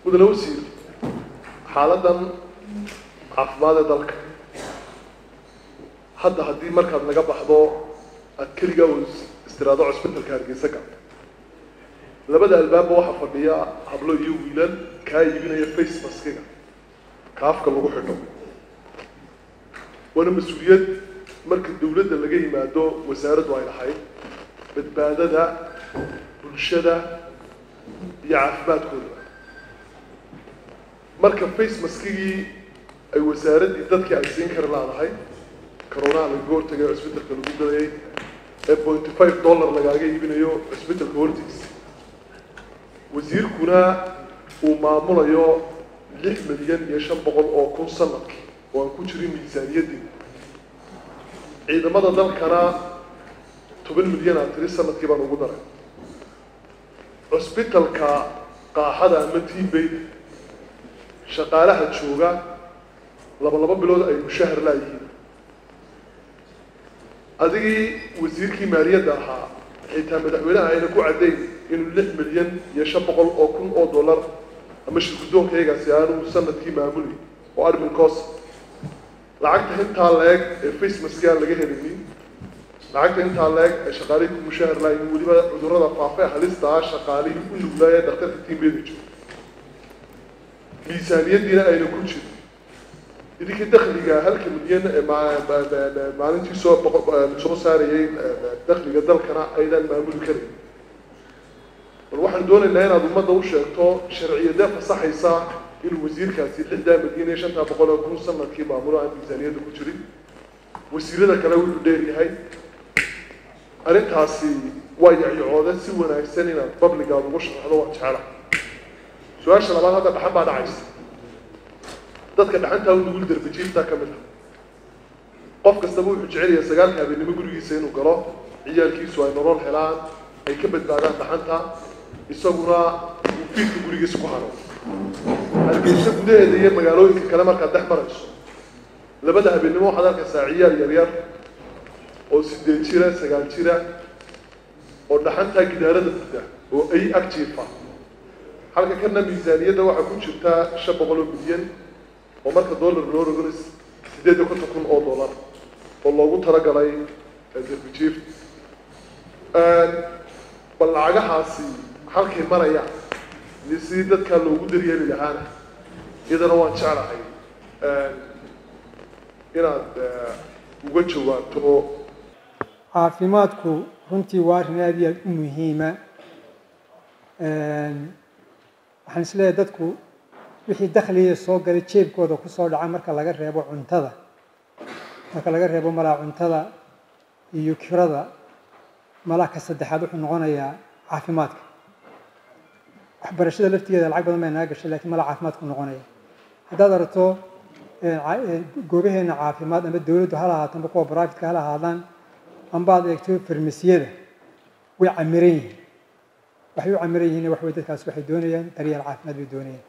ودلوسي حالة عفمادة دلك حتى هدي مركز نجاب حضو أكل جوز استرادة عصبة الكارجي سكان لبدأ الباب واحد فردية حبلو يويلن كاي يبين يفيس مسكينة كافك اللي روحته وأنا مسؤولية مركز الدولة اللي جاي مع دو وزارة وعين حي بتبادل ده بالشدة يعرفات كلها مركز فيس مسكيني أي وزارة يدك عايزين كرلان هاي كورونا على الجور تجا عصبة الكلوجي ده $0.5 لقاعد يبين يو عصبة الكورتيس وزير كنا ومعمول يو 6 مليون يشان بقول أو كل سنة وأنكو شري ميزانية دي إذا ما ضل كنا 8 مليون عتري سنة كيبان وقدرة عصبة قاحدة متين بيت شغالة هتشوجا لبا بلود أي مشهر لا يجي أدي وزير كيمارية داها حتى مدحونا هاي نكو عدين إنه 6 مليون يشبق أو كن أو دولار مش القدوم كيجا سيانو سنة كي معمولي وأرب الكوس لعقت هنت هلاك الفيس مسكين اللي جه مني لعقت هنت هلاك شغالين مشهر لا يقولي بقى عذرنا فافة هلسة شغالين كل ولاية دكتور التيم بيجو ميزانية دينا أي نكون شيء إذا كنت دخل جا هل كمليون مع أنتي سو ساري دخل جا دل كنا أيضا معمول كريم الواحد دون اللي هنا ضمن دوش تو شرعية ده فصح يساع الوزير كاسي حدا مدينة شنطة بقوله كون سنة كي معمولة عن ميزانية دكتوري وسيرة ده كلاوي ديري هاي أنت هاسي وايد عيوده سوينا السنة بابليك أو وش هذا وقت حاله سؤال شلون هذا بحب هذا عايز dadka dhaxanta uu dugul darbijiinta kamida qof kasta uu jecel yahay sagaalka habeenimo gurigiisa inuu galo ciyaalkiisu ay nolol helaan ay ka badbaadaan dhaxanta isaguna uu fiidka gurigiisa ku haro halkiisa gudaheeda iyo magaalooyinka kale marka dhex marayso labada habeenimo waxaad arkaysaa ciyaal yar yar oo 8 jira 9 jira oo dhaxanta gidaarada fida oo ay agjiifa halka kana miisaaniyada waxa ku jirta 500 milyan ومركز دولار لورو جلس سديد كنت تكون $1 والله قلت رجلي الدربيجيف بالعجة حاسي حركة مرة يعني لسيدة كان لو قدر يلي لهانا إذا روان شعره هاي هنا وجهه تو عافيماتكو runtii waa arrin aad iyo aad u muhiima waxaan isleeyahay dadku wixii dakhliga soo galay jeebkooda ku soo dhaca marka laga reebo cuntada marka laga reebo malaa cuntada iyo kirada malaka saddexaad wuxuu noqonayaa caafimaadka waxbarashada laftigeeda lacag badan bay naga gashay laakiin malaa caafimaadku noqonaya haddaad aragto goobaheena caafimaad ama dawladdu ha lahaato ama kuwa private-ka ha lahaadaan amba aad eegto farmasiyada way camiran yihiin waxay u camiran yihiin wax way dadkaas waxay doonayaan daryeel caafimaad bay doonayaan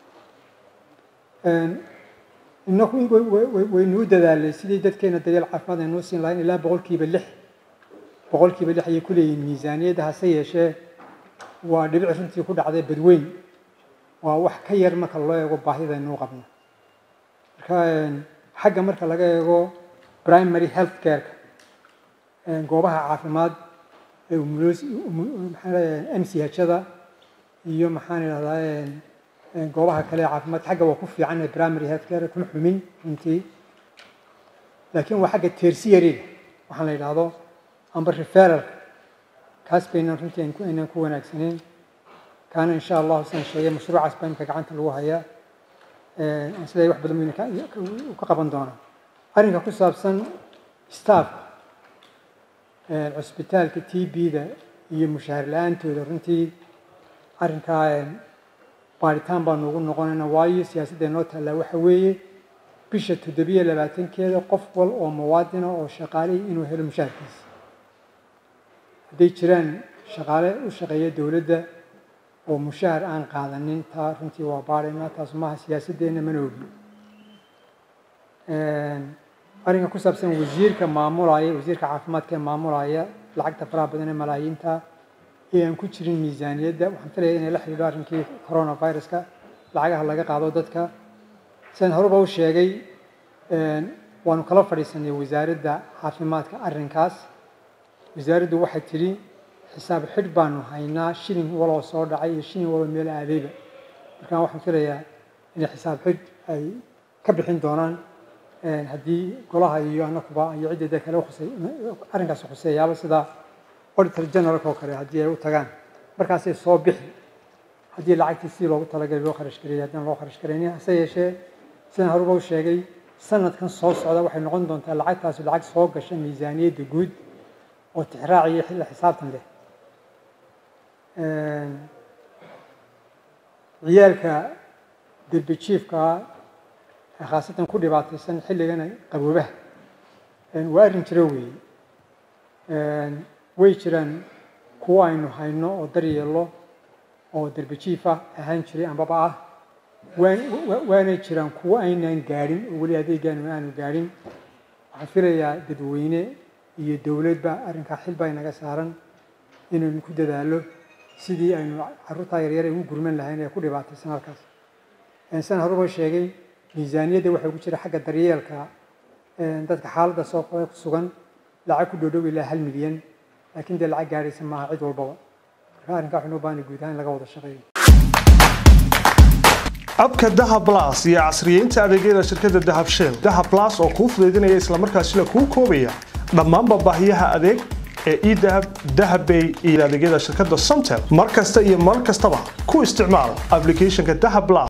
إنكم وينود سيدي دت كنا دليل عفمات النوسين لاين إلا بقول كي بلح يكون الميزانية ده سيئة ودبع سنتي يكون عذاب بدوين وحكير مك الله يقول باهذا إنه قبنا كان حاجة مركز لقى يقول primary health care جوابها عفمات وملوس MCH هذا يوم حاني هذا goobaha kale caafimaad xagga waa ku fiican primary health care kuma xumin intii laakiin waa xagga tertiary waxaan la yiraahdo amba referral kaas bayna runtii inaan ku wanaagsaneen kaana insha Allah san sheegay mashruucaas baan ka gacanta lagu hayaa asleey wax badan ka qaban doona arrinka ku saabsan staff hospitaalka TB-da iyo mushaar la'aantooda runtii arrinka baaritaan baan ugu noqonaynaa waayo siyaasadda noo taala waxa weeye bisha 7 qof wal oo muwaadin oo shaqaale inuu helo mushaarkiisa haday jiraan shaqaale u shaqeeya dawladda oo mushaar aan qaadanin taa runtii waa baarina taas maaha siyaasaddeena mana ogi arrinka ku saabsan wasiirka caafimaadka maamulaya lacagta faraha badan ee malaayiinta aan ku jirin miisaaniyadda waxaan filayaa inay la xiriiro arrinkii coronavirus-ka lacagaha laga qaado dadka san horeba u sheegay waanu kala fadhiisanay wasaaradda caafimaadka arrinkaas wasaaraddu waxay tiri xisaab xidh baanu haynaa shilin waloo soo dhacay iyo shilin waloo meel aadayba markaan waxaan filayaa inay xisaab xidh ay ka bixin doonaan haddii golaha iyo anakuba iyo ciddada kale arrinkaas khuseeyaaba sida auditor generalka oo kale haddii ay u tagaan markaasay soo bixi haddii lacagtii si loogu talagalay loo kharash gareeyay haddaan loo kharash garaynin hase yeeshee sidaan horeba u sheegay sanadkan soo socda waxay noqon doontaa lacagtaasi lacag soo gasha miisaaniyadda guud oo tixraaciyo xilli xisaabtan leh ciyaalka derbijiifka khaasatan ku dhibaataysan xilligan qaboobaha waa arrin jiro weeye way jiraan kuwa aynu hayno oo daryeelo oo derbijiif ah ahaan jiray ambaba ah waanay jiraan kuwa aynaan gaadhin oo weli adeegaanu aanu gaadhin waxaan filayaa dadweyne iyo dowladba arrinkaa xil baa inaga saaran inaynu ku dadaalo sidii aynu carruurtaa yaryar ay ugu gurman lahayn ee ku dhibaataysan halkaas san horeba sheegay miisaaniyadda waxaa ku jira xagga daryeelka dadka xaaladda soo ku sugan lacag ku dhow ilaa 1 milyan laakiin dee lacag gaadhaysa maaha cid walbaba marka arrinkaa waxaynu u baahanay guud ahaan in laga wada shaqeeyo abka Dahab Plus iyo casriyeynta adeegyada shirkadda Dahab Shell Dahab Plus oo kuu fududeynaya isla markaasina kuu koobaya dhammaan baahiyaha adeeg ee eDahab Dahabbay iyo adeegyada shirkadda Somtel markasta iyo mar kastaba ku isticmaal applicationka Dahab Plus